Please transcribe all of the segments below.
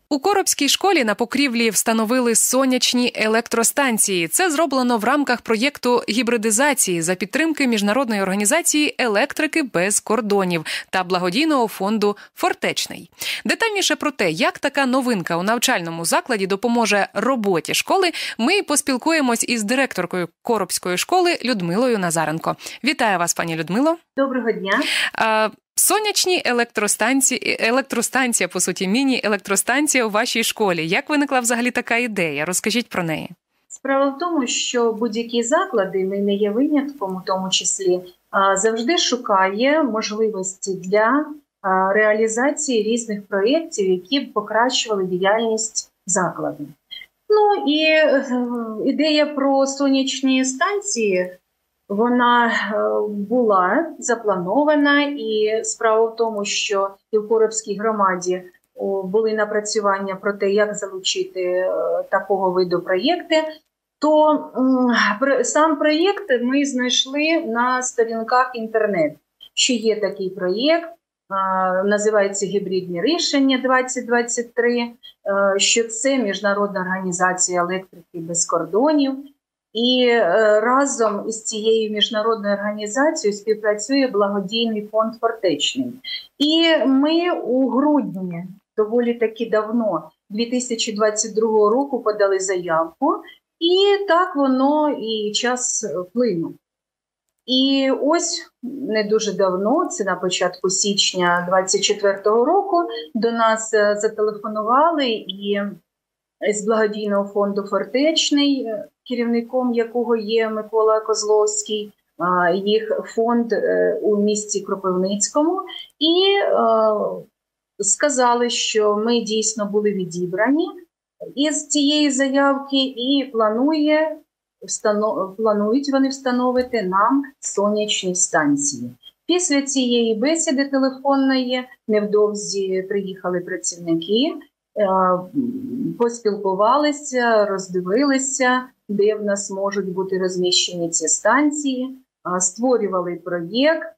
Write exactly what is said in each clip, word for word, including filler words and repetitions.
У Коробській школі на покрівлі встановили сонячні електростанції. Це зроблено в рамках проєкту гібридизації за підтримки міжнародної організації «Електрики без кордонів» та благодійного фонду «Фортечний». Детальніше про те, як така новинка у навчальному закладі допоможе роботі школи, ми поспілкуємось із директоркою Коробської школи Людмилою Назаренко. Вітаю вас, пані Людмило. Доброго дня. А, сонячні електростанції, електростанція, по суті, міні-електростанція у вашій школі. Як виникла взагалі така ідея? Розкажіть про неї. Справа в тому, що будь-які заклади, ми не є винятком у тому числі, завжди шукає можливості для реалізації різних проєктів, які б покращували діяльність закладу. Ну і ідея про сонячні станції, вона була запланована, і справа в тому, що і в Коробській громаді були напрацювання про те, як залучити такого виду проєкти, то сам проєкт ми знайшли на сторінках інтернету, що є такий проєкт, називається «Гібридні рішення двадцять двадцять три», що це Міжнародна організація електрики без кордонів. І разом із цією міжнародною організацією співпрацює благодійний фонд «Фортечний». І ми у грудні, доволі таки давно, дві тисячі двадцять другого року подали заявку, і так воно і час плинув. І ось не дуже давно, це на початку січня двадцять четвертого року, до нас зателефонували і з благодійного фонду «Фортечний», керівником якого є Микола Козловський, їх фонд у місті Кропивницькому, і сказали, що ми дійсно були відібрані із цієї заявки і планує, встанов, планують вони встановити нам сонячні станції. Після цієї бесіди телефонної невдовзі приїхали працівники, поспілкувалися, роздивилися, де в нас можуть бути розміщені ці станції, створювали проєкт,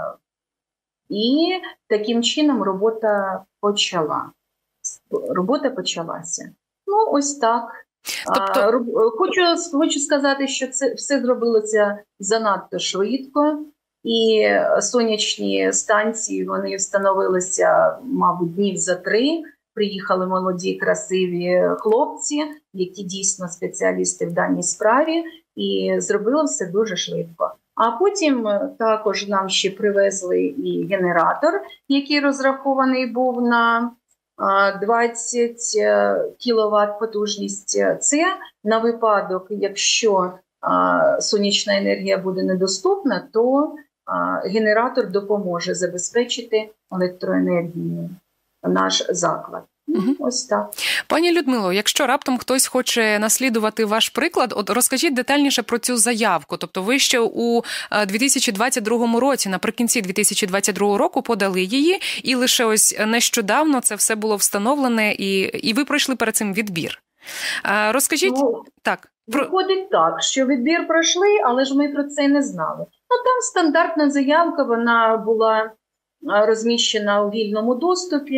і таким чином робота почала. Робота почалася. Ну, ось так. Тобто... Хочу, хочу сказати, що це все зробилося занадто швидко, і сонячні станції, вони встановилися, мабуть, днів за три. Приїхали молоді, красиві хлопці, які дійсно спеціалісти в даній справі, і зробили все дуже швидко. А потім також нам ще привезли і генератор, який розрахований був на двадцять кіловат потужність. Це на випадок, якщо сонячна енергія буде недоступна, то генератор допоможе забезпечити електроенергію наш заклад. Ну, ось так. Пані Людмило, якщо раптом хтось хоче наслідувати ваш приклад, от розкажіть детальніше про цю заявку. Тобто ви ще у дві тисячі двадцять другому році, наприкінці дві тисячі двадцять другого року подали її, і лише ось нещодавно це все було встановлене, і, і ви пройшли перед цим відбір. Розкажіть... Ну, так. Про... Виходить так, що відбір пройшли, але ж ми про це не знали. Ну, там стандартна заявка, вона була розміщена у вільному доступі,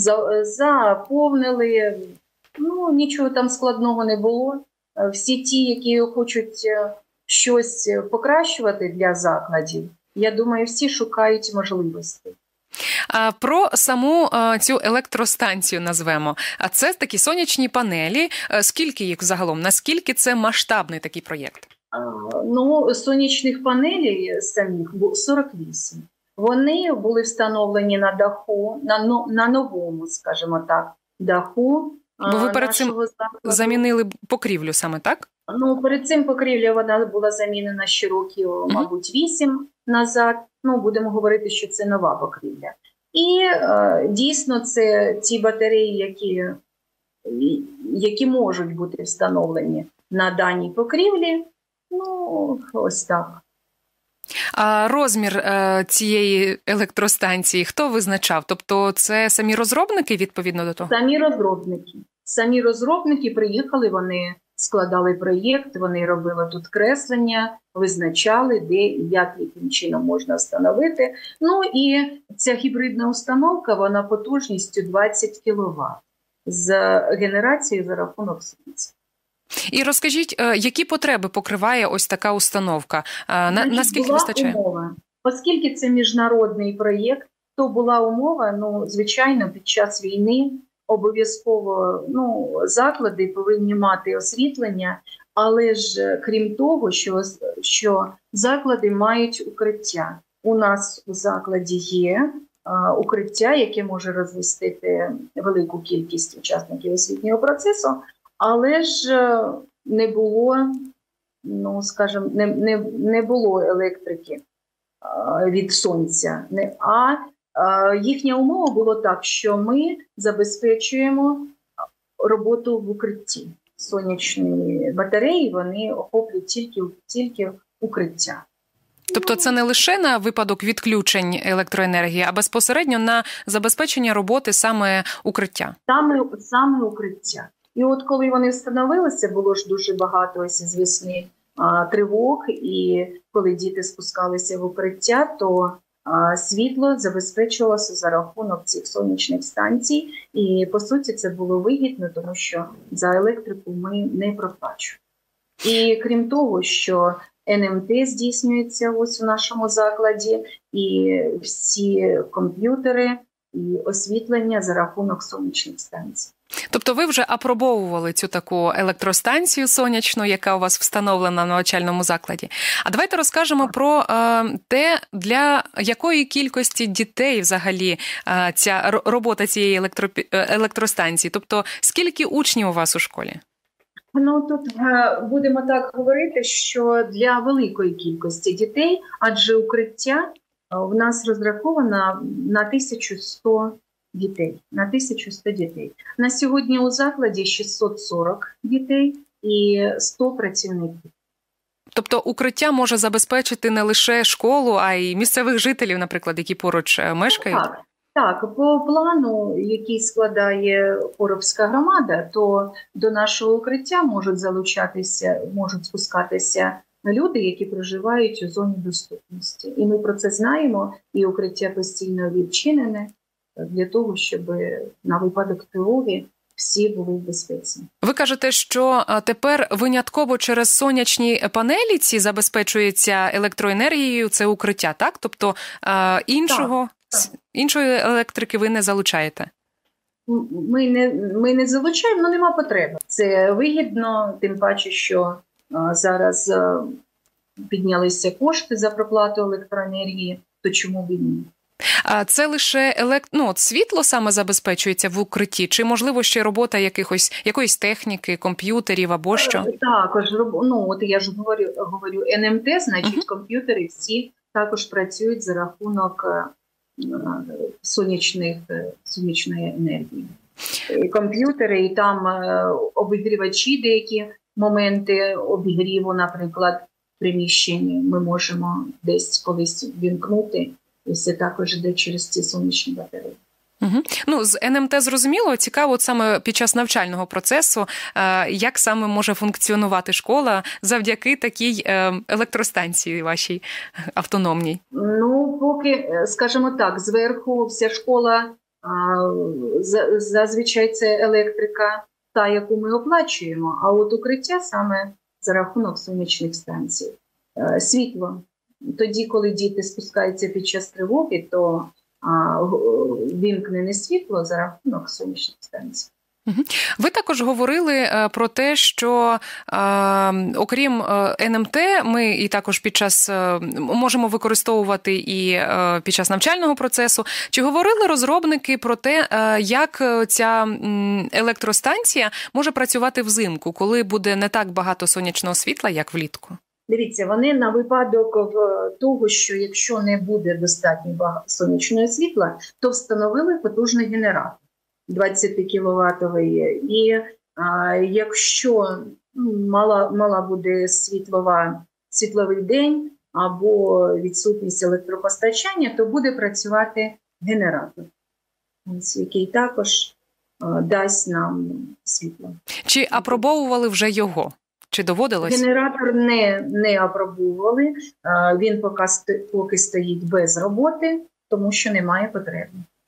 заповнили, ну, нічого там складного не було. Всі ті, які хочуть щось покращувати для закладів, я думаю, всі шукають можливості. Про саму цю електростанцію назвемо. А це такі сонячні панелі. Скільки їх загалом? Наскільки це масштабний такий проєкт? Ну, сонячних панелей самих сорок вісім. Вони були встановлені на даху, на, на новому, скажімо так, даху. Бо ви перед цим закладу замінили покрівлю саме, так? Ну, перед цим покрівля вона була замінена ще років, uh-huh. мабуть, вісім назад. Ну, будемо говорити, що це нова покрівля. І е, дійсно це ті батареї, які, які можуть бути встановлені на даній покрівлі. Ну, ось так. А розмір е, цієї електростанції хто визначав? Тобто це самі розробники відповідно до того? Самі розробники. Самі розробники приїхали, вони складали проєкт, вони робили тут креслення, визначали, де і як, яким чином можна встановити. Ну і ця гібридна установка, вона потужністю двадцять кіловат. з генерацією за рахунок сонця. І розкажіть, які потреби покриває ось така установка? На, Значить, наскільки була вистачає? Умова. Оскільки це міжнародний проєкт, то була умова, ну, звичайно, під час війни обов'язково, ну, заклади повинні мати освітлення, але ж крім того, що, що заклади мають укриття. У нас у закладі є а, укриття, яке може розмістити велику кількість учасників освітнього процесу, але ж не було, ну, скажімо, не, не, не було електрики а, від сонця. Не, а, а їхня умова була так, що ми забезпечуємо роботу в укритті. Сонячні батареї, вони охоплюють тільки, тільки укриття. Тобто це не лише на випадок відключень електроенергії, а безпосередньо на забезпечення роботи саме укриття? Саме, саме укриття. І от коли вони встановилися, було ж дуже багато ось з весни а, тривог, і коли діти спускалися в укриття, то а, світло забезпечувалося за рахунок цих сонячних станцій. І, по суті, це було вигідно, тому що за електрику ми не проплачуємо. І крім того, що ен ем те здійснюється ось у нашому закладі, і всі комп'ютери, і освітлення за рахунок сонячних станцій. Тобто ви вже апробовували цю таку електростанцію сонячну, яка у вас встановлена в навчальному закладі. А давайте розкажемо про е, те, для якої кількості дітей взагалі е, ця робота цієї електро, електростанції. Тобто скільки учнів у вас у школі? Ну, тут е, будемо так говорити, що для великої кількості дітей, адже укриття в нас розраховано на тисячу сто дітей. На тисячу сто дітей. На сьогодні у закладі шістсот сорок дітей і сто працівників. Тобто укриття може забезпечити не лише школу, а й місцевих жителів, наприклад, які поруч мешкають? Так, так, по плану, який складає Коробська громада, то до нашого укриття можуть залучатися, можуть спускатися люди, які проживають у зоні доступності. І ми про це знаємо, і укриття постійно відчинене для того, щоб на випадок тривоги всі були в безпеці. Ви кажете, що тепер винятково через сонячні панелі ці забезпечується електроенергією, це укриття, так? Тобто іншого, так, так. іншої електрики ви не залучаєте? Ми не, ми не залучаємо, але нема потреби. Це вигідно, тим паче, що а, зараз а, піднялися кошти за проплату електроенергії, то чому б і ні? А це лише елект... ну, от світло саме забезпечується в укритті? Чи, можливо, ще робота якихось, якоїсь техніки, комп'ютерів або що? Також, ну, от я ж говорю, говорю ен ем те, значить, uh-huh. комп'ютери всі також працюють за рахунок сонячних, сонячної енергії. І комп'ютери, і там обігрівачі, деякі моменти обігріву, наприклад, приміщення ми можемо десь колись вімкнути. І це також йде через ці сонячні батареї. Угу. Ну, з ен ем те зрозуміло. Цікаво, от саме під час навчального процесу, як саме може функціонувати школа завдяки такій електростанції вашій автономній? Ну, поки, скажімо так, зверху вся школа, зазвичай це електрика, та, яку ми оплачуємо, а от укриття саме за рахунок сонячних станцій. Світло. Тоді, коли діти спускаються під час тривоги, то а, вімкнене світло за рахунок сонячних станцій. Ви також говорили про те, що е, окрім ен ем те, ми і також під час е, можемо використовувати і е, під час навчального процесу. Чи говорили розробники про те, е, як ця електростанція може працювати взимку, коли буде не так багато сонячного світла, як влітку? Дивіться, вони на випадок того, що якщо не буде достатньо багато сонячного світла, то встановили потужний генератор двадцятикіловатовий. І а, якщо мала, мала буде світлова, світловий день або відсутність електропостачання, то буде працювати генератор, який також а, дасть нам світло. Чи апробовували вже його? Чи доводилось? Генератор не, не апробовували, він поки, поки стоїть без роботи, тому що немає потреби.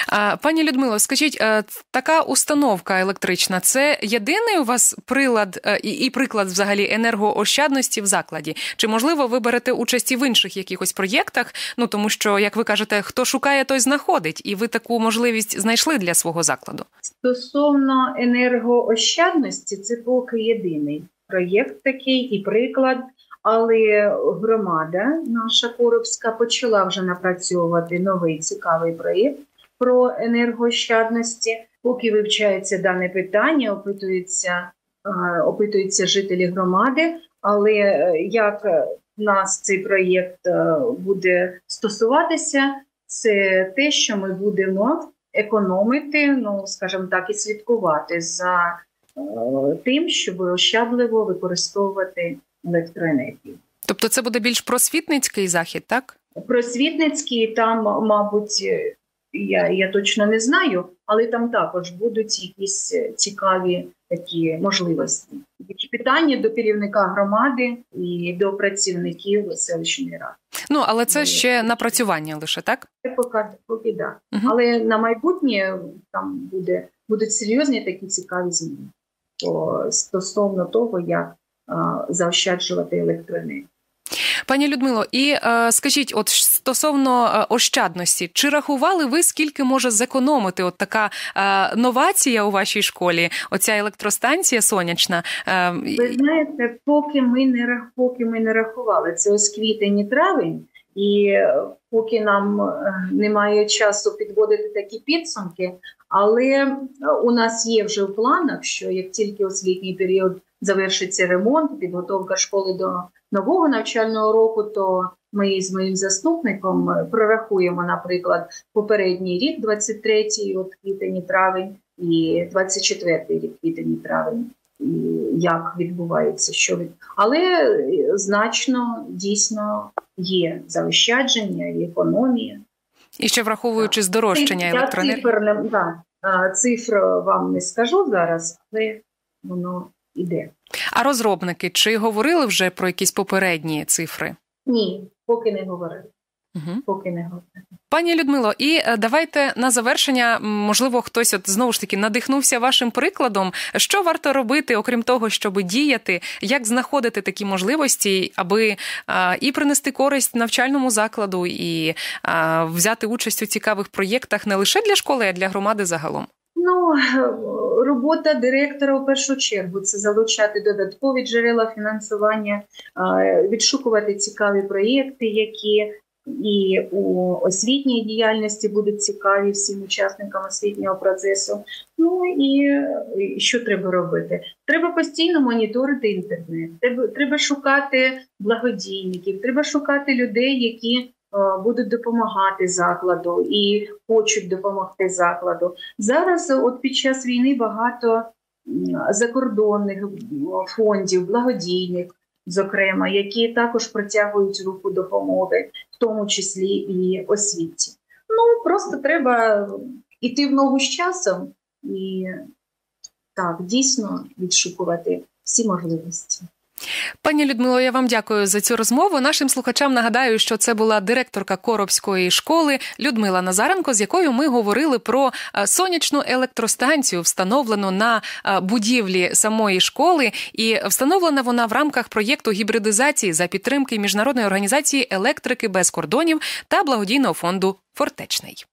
Пані Людмило, скажіть, така установка електрична – це єдиний у вас прилад і, і приклад взагалі енергоощадності в закладі? Чи, можливо, ви берете участь і в інших якихось проєктах? Ну, тому що, як ви кажете, хто шукає, той знаходить. І ви таку можливість знайшли для свого закладу? Стосовно енергоощадності, це поки єдиний проєкт такий і приклад. Але громада наша Коробська почала вже напрацьовувати новий цікавий проєкт про енергоощадності. Поки вивчається дане питання, опитуються, опитуються жителі громади, але як нас цей проєкт буде стосуватися, це те, що ми будемо економити, ну, скажімо так, і слідкувати за тим, щоб ощадливо використовувати електроенергію. Тобто це буде більш просвітницький захід, так? Просвітницький, там, мабуть, я, я точно не знаю, але там також будуть якісь цікаві такі можливості. Такі питання до керівника громади і до працівників селищної ради. Ну, але це ще напрацювання лише, так? Поки, поки да. Угу. Але на майбутнє там буде, будуть серйозні такі цікаві зміни стосовно того, як заощаджувати електроенергію. Пані Людмило, і е, скажіть, от стосовно е, ощадності, чи рахували ви, скільки може зекономити от така е, новація у вашій школі, оця електростанція сонячна? Е, ви знаєте, поки ми не, поки ми не рахували, це ось квітень і травень, і поки нам немає часу підводити такі підсумки, але у нас є вже в планах, що як тільки освітній період завершиться ремонт, підготовка школи до нового навчального року, то ми з моїм заступником прорахуємо, наприклад, попередній рік, двадцять третій, от квітень і травень, і двадцять четвертий рік, квітень і травень, і як відбувається, що від... Але значно, дійсно, є заощадження і економія. І ще враховуючи здорожчання електроенергії. Цифр, да, цифр вам не скажу зараз, але воно іде. А розробники, чи говорили вже про якісь попередні цифри? Ні, поки не говорили. Угу. Поки не говорили. Пані Людмило, і давайте на завершення, можливо, хтось от знову ж таки надихнувся вашим прикладом. Що варто робити, окрім того, щоб діяти, як знаходити такі можливості, аби а, і принести користь навчальному закладу, і а, взяти участь у цікавих проєктах не лише для школи, а для громади загалом? Ну, робота директора в першу чергу – це залучати додаткові джерела фінансування, відшукувати цікаві проєкти, які і у освітній діяльності будуть цікаві всім учасникам освітнього процесу. Ну і що треба робити? Треба постійно моніторити інтернет, треба, треба шукати благодійників, треба шукати людей, які будуть допомагати закладу і хочуть допомогти закладу. Зараз от під час війни багато закордонних фондів, благодійних, зокрема, які також протягують руку допомоги, в тому числі і освіті. Ну, просто треба йти в ногу з часом і так, дійсно відшукувати всі можливості. Пані Людмило, я вам дякую за цю розмову. Нашим слухачам нагадаю, що це була директорка Коробської школи Людмила Назаренко, з якою ми говорили про сонячну електростанцію, встановлену на будівлі самої школи. І встановлена вона в рамках проєкту гібридизації за підтримки Міжнародної організації електрики без кордонів та благодійного фонду «Фортечний».